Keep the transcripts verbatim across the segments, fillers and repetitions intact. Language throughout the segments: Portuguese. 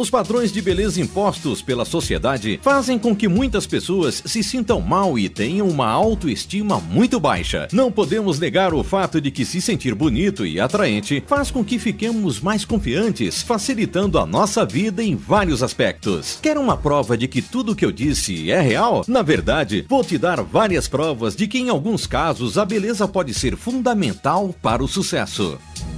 Os padrões de beleza impostos pela sociedade fazem com que muitas pessoas se sintam mal e tenham uma autoestima muito baixa. Não podemos negar o fato de que se sentir bonito e atraente faz com que fiquemos mais confiantes, facilitando a nossa vida em vários aspectos. Quer uma prova de que tudo que eu disse é real? Na verdade, vou te dar várias provas de que em alguns casos a beleza pode ser fundamental para o sucesso.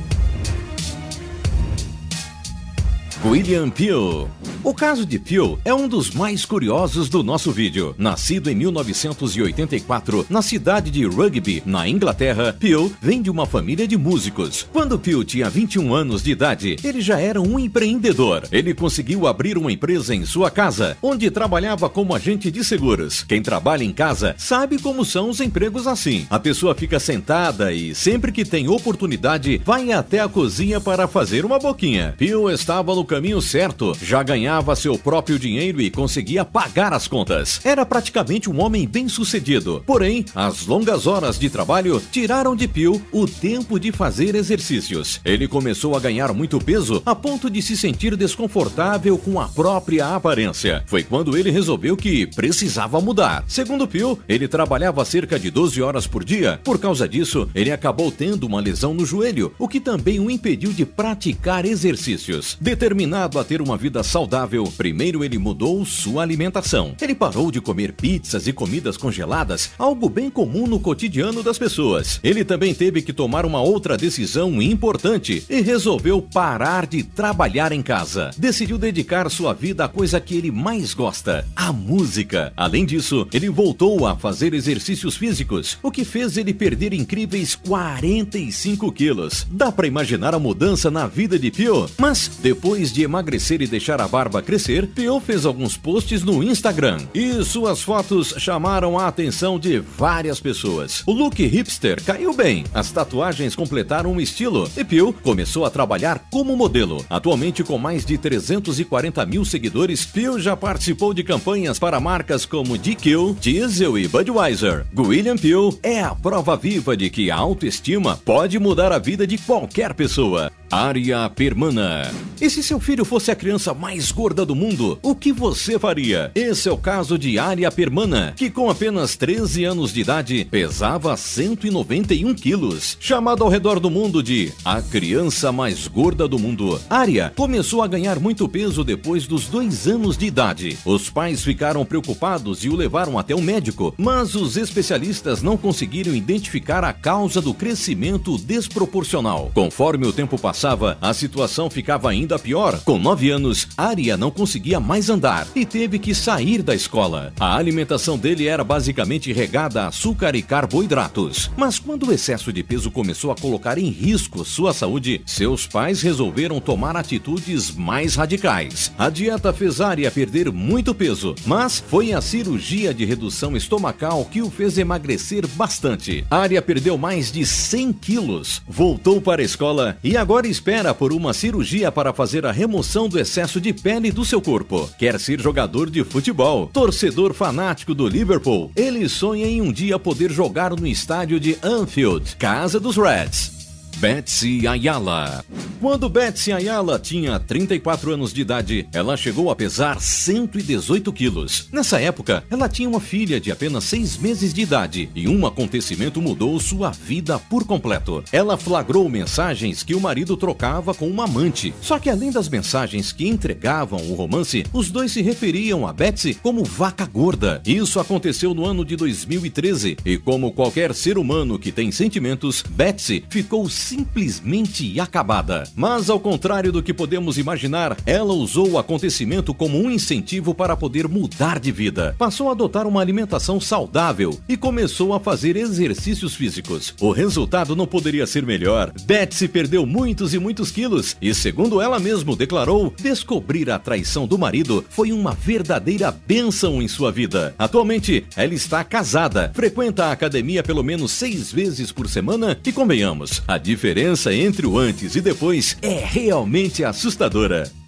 William Peel. O caso de Peel é um dos mais curiosos do nosso vídeo. Nascido em mil novecentos e oitenta e quatro, na cidade de Rugby, na Inglaterra, Peel vem de uma família de músicos. Quando Peel tinha vinte e um anos de idade, ele já era um empreendedor. Ele conseguiu abrir uma empresa em sua casa, onde trabalhava como agente de seguros. Quem trabalha em casa sabe como são os empregos assim. A pessoa fica sentada e, sempre que tem oportunidade, vai até a cozinha para fazer uma boquinha. Peel estava no caminho certo, já ganhava seu próprio dinheiro e conseguia pagar as contas. Era praticamente um homem bem-sucedido. Porém, as longas horas de trabalho tiraram de Peel o tempo de fazer exercícios. Ele começou a ganhar muito peso a ponto de se sentir desconfortável com a própria aparência. Foi quando ele resolveu que precisava mudar. Segundo Peel, ele trabalhava cerca de doze horas por dia. Por causa disso, ele acabou tendo uma lesão no joelho, o que também o impediu de praticar exercícios. Determinado a ter uma vida saudável, primeiro ele mudou sua alimentação. Ele parou de comer pizzas e comidas congeladas, algo bem comum no cotidiano das pessoas. Ele também teve que tomar uma outra decisão importante e resolveu parar de trabalhar em casa. Decidiu dedicar sua vida à coisa que ele mais gosta, a música. Além disso, ele voltou a fazer exercícios físicos, o que fez ele perder incríveis quarenta e cinco quilos. Dá pra imaginar a mudança na vida de Peel? Mas, depois de emagrecer e deixar a barba crescer, Peel fez alguns posts no Instagram e suas fotos chamaram a atenção de várias pessoas. O look hipster caiu bem, as tatuagens completaram o estilo e Peel começou a trabalhar como modelo. Atualmente com mais de trezentos e quarenta mil seguidores, Peel já participou de campanhas para marcas como D Q, Diesel e Budweiser. William Peel é a prova viva de que a autoestima pode mudar a vida de qualquer pessoa. Arya Permana. E se seu filho fosse a criança mais gorda do mundo, o que você faria? Esse é o caso de Arya Permana, que com apenas treze anos de idade, pesava cento e noventa e um quilos. Chamada ao redor do mundo de a criança mais gorda do mundo, Arya começou a ganhar muito peso depois dos dois anos de idade. Os pais ficaram preocupados e o levaram até o médico, mas os especialistas não conseguiram identificar a causa do crescimento desproporcional. Conforme o tempo passava, a situação ficava ainda pior. Com nove anos, Arya não conseguia mais andar e teve que sair da escola. A alimentação dele era basicamente regada a açúcar e carboidratos. Mas quando o excesso de peso começou a colocar em risco sua saúde, seus pais resolveram tomar atitudes mais radicais. A dieta fez Arya perder muito peso, mas foi a cirurgia de redução estomacal que o fez emagrecer bastante. Arya perdeu mais de cem quilos, voltou para a escola e agora espera por uma cirurgia para fazer a remoção do excesso de pele do seu corpo. Quer ser jogador de futebol, torcedor fanático do Liverpool. Ele sonha em um dia poder jogar no estádio de Anfield, casa dos Reds. Betsy Ayala. Quando Betsy Ayala tinha trinta e quatro anos de idade, ela chegou a pesar cento e dezoito quilos. Nessa época, ela tinha uma filha de apenas seis meses de idade e um acontecimento mudou sua vida por completo. Ela flagrou mensagens que o marido trocava com uma amante. Só que além das mensagens que entregavam o romance, os dois se referiam a Betsy como vaca gorda. Isso aconteceu no ano de dois mil e treze e, como qualquer ser humano que tem sentimentos, Betsy ficou simplesmente acabada. Mas ao contrário do que podemos imaginar, ela usou o acontecimento como um incentivo para poder mudar de vida. Passou a adotar uma alimentação saudável e começou a fazer exercícios físicos. O resultado não poderia ser melhor. Betsy perdeu muitos e muitos quilos e, segundo ela mesma declarou, descobrir a traição do marido foi uma verdadeira bênção em sua vida. Atualmente, ela está casada, frequenta a academia pelo menos seis vezes por semana e, convenhamos, a diferença entre o antes e depois é realmente assustadora.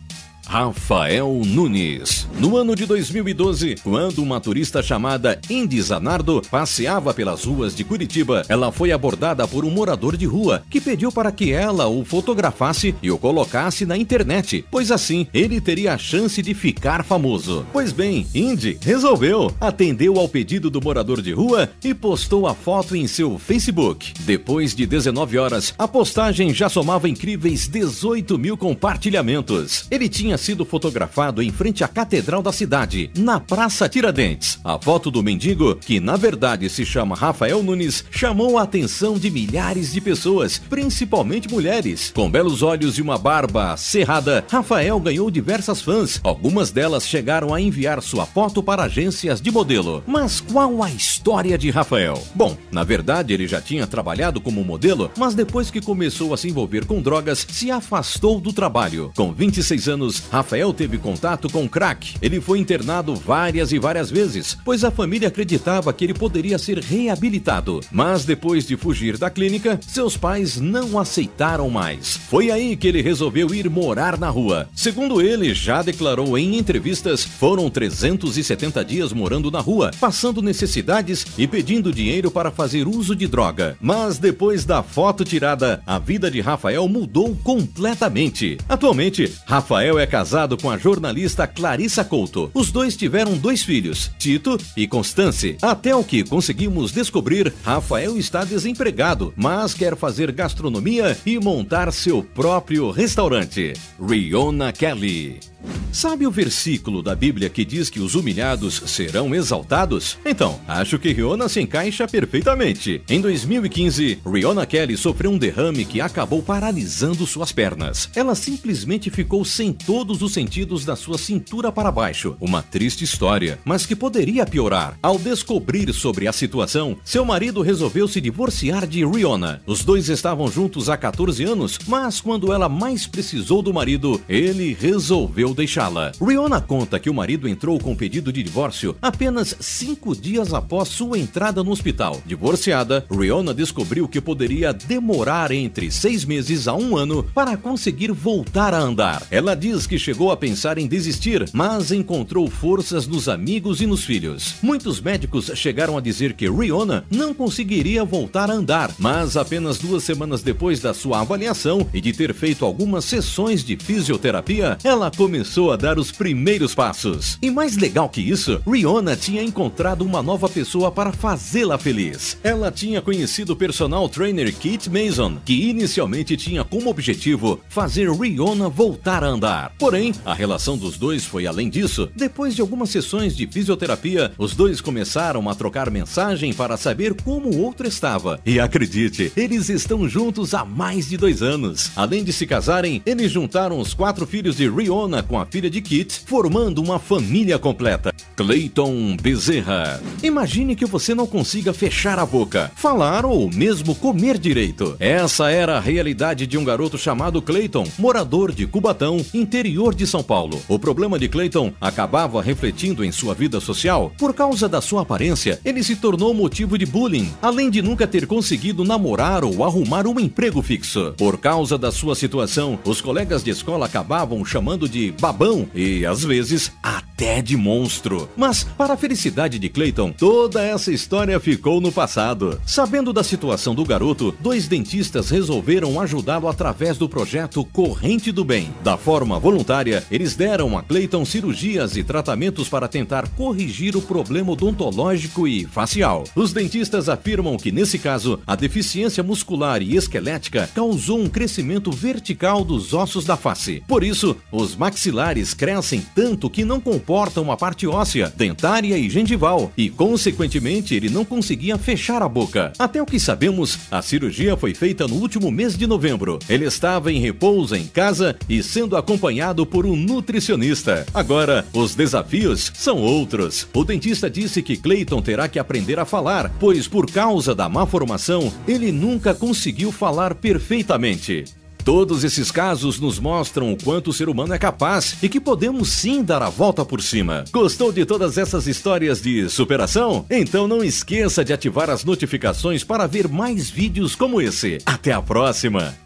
Rafael Nunes. No ano de dois mil e doze, quando uma turista chamada Indy Zanardo passeava pelas ruas de Curitiba, ela foi abordada por um morador de rua que pediu para que ela o fotografasse e o colocasse na internet, pois assim ele teria a chance de ficar famoso. Pois bem, Indy resolveu, atendeu ao pedido do morador de rua e postou a foto em seu Facebook. Depois de dezenove horas, a postagem já somava incríveis dezoito mil compartilhamentos. Ele tinha sido fotografado em frente à Catedral da cidade, na Praça Tiradentes. A foto do mendigo, que na verdade se chama Rafael Nunes, chamou a atenção de milhares de pessoas, principalmente mulheres. Com belos olhos e uma barba cerrada, Rafael ganhou diversas fãs. Algumas delas chegaram a enviar sua foto para agências de modelo. Mas qual a história de Rafael? Bom, na verdade ele já tinha trabalhado como modelo, mas depois que começou a se envolver com drogas, se afastou do trabalho. Com vinte e seis anos, Rafael teve contato com crack. Ele foi internado várias e várias vezes, pois a família acreditava que ele poderia ser reabilitado. Mas depois de fugir da clínica, seus pais não aceitaram mais. Foi aí que ele resolveu ir morar na rua. Segundo ele, já declarou em entrevistas, foram trezentos e setenta dias morando na rua, passando necessidades e pedindo dinheiro para fazer uso de droga. Mas depois da foto tirada, a vida de Rafael mudou completamente. Atualmente, Rafael é casado com a jornalista Clarissa Couto. Os dois tiveram dois filhos, Tito e Constance. Até o que conseguimos descobrir, Rafael está desempregado, mas quer fazer gastronomia e montar seu próprio restaurante. Rihanna Kelly. Sabe o versículo da Bíblia que diz que os humilhados serão exaltados? Então, acho que Rihanna se encaixa perfeitamente. Em dois mil e quinze, Rihanna Kelly sofreu um derrame que acabou paralisando suas pernas. Ela simplesmente ficou sem todos os sentidos da sua cintura para baixo. Uma triste história, mas que poderia piorar. Ao descobrir sobre a situação, seu marido resolveu se divorciar de Rihanna. Os dois estavam juntos há quatorze anos, mas quando ela mais precisou do marido, ele resolveu deixá-la. Rihanna conta que o marido entrou com pedido de divórcio apenas cinco dias após sua entrada no hospital. Divorciada, Rihanna descobriu que poderia demorar entre seis meses a um ano para conseguir voltar a andar. Ela diz que chegou a pensar em desistir, mas encontrou forças nos amigos e nos filhos. Muitos médicos chegaram a dizer que Rihanna não conseguiria voltar a andar, mas apenas duas semanas depois da sua avaliação e de ter feito algumas sessões de fisioterapia, ela começou Começou a dar os primeiros passos. E mais legal que isso, Rihanna tinha encontrado uma nova pessoa para fazê-la feliz. Ela tinha conhecido o personal trainer Keith Mason, que inicialmente tinha como objetivo fazer Rihanna voltar a andar. Porém, a relação dos dois foi além disso. Depois de algumas sessões de fisioterapia, os dois começaram a trocar mensagem para saber como o outro estava. E acredite, eles estão juntos há mais de dois anos. Além de se casarem, eles juntaram os quatro filhos de Rihanna com a filha de Kit, formando uma família completa. Clayton Bezerra. Imagine que você não consiga fechar a boca, falar ou mesmo comer direito. Essa era a realidade de um garoto chamado Clayton, morador de Cubatão, interior de São Paulo. O problema de Clayton acabava refletindo em sua vida social. Por causa da sua aparência, ele se tornou motivo de bullying, além de nunca ter conseguido namorar ou arrumar um emprego fixo. Por causa da sua situação, os colegas de escola acabavam chamando de babão e, às vezes, até de monstro. Mas, para a felicidade de Clayton, toda essa história ficou no passado. Sabendo da situação do garoto, dois dentistas resolveram ajudá-lo através do projeto Corrente do Bem. Da forma voluntária, eles deram a Clayton cirurgias e tratamentos para tentar corrigir o problema odontológico e facial. Os dentistas afirmam que, nesse caso, a deficiência muscular e esquelética causou um crescimento vertical dos ossos da face. Por isso, os maxilares crescem tanto que não comportam a parte óssea, dentária e gengival, e consequentemente ele não conseguia fechar a boca. Até o que sabemos, a cirurgia foi feita no último mês de novembro. Ele estava em repouso em casa e sendo acompanhado por um nutricionista. Agora, os desafios são outros. O dentista disse que Clayton terá que aprender a falar, pois por causa da má formação, ele nunca conseguiu falar perfeitamente. Todos esses casos nos mostram o quanto o ser humano é capaz e que podemos sim dar a volta por cima. Gostou de todas essas histórias de superação? Então não esqueça de ativar as notificações para ver mais vídeos como esse. Até a próxima!